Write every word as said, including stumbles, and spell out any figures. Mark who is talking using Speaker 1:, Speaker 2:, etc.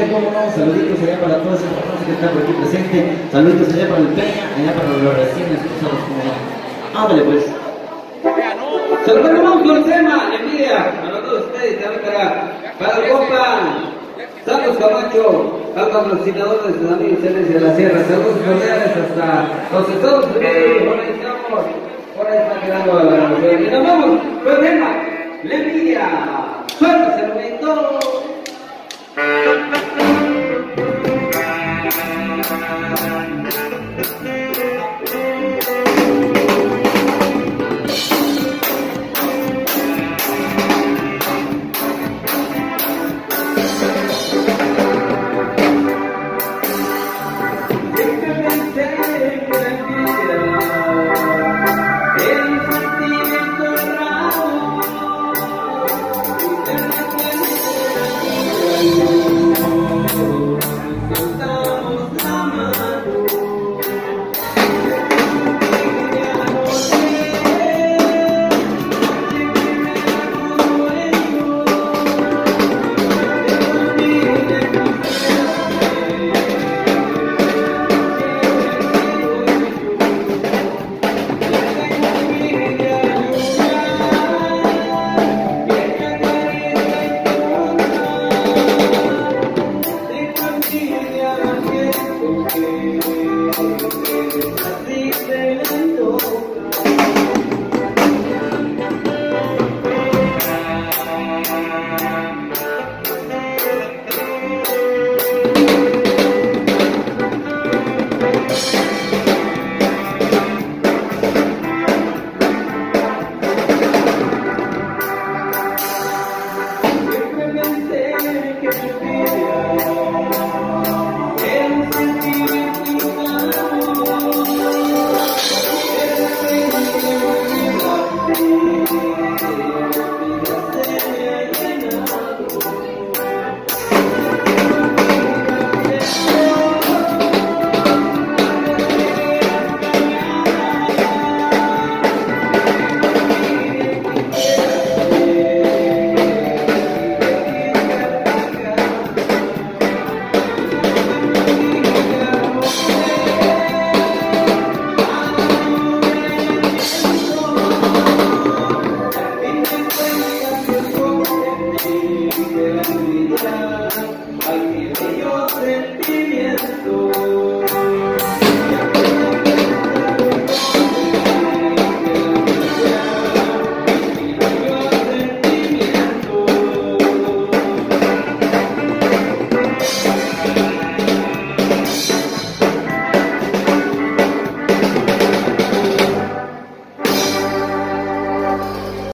Speaker 1: Envidia, cómo no, saluditos allá para todas esas personas que están por aquí presentes, saluditos allá para el Peña, allá para los recién escuchados, como no. Ándale pues. Saludamos con el tema, envidia, para todos ustedes, también para, para el compa Santos Camacho, al patrocinador de sus amigos de la Sierra, saludos cordiales hasta los Estados Unidos, por ahí estamos, por ahí está quedando la grabación. Y nos vamos con el tema, la envidia, suelta el momento.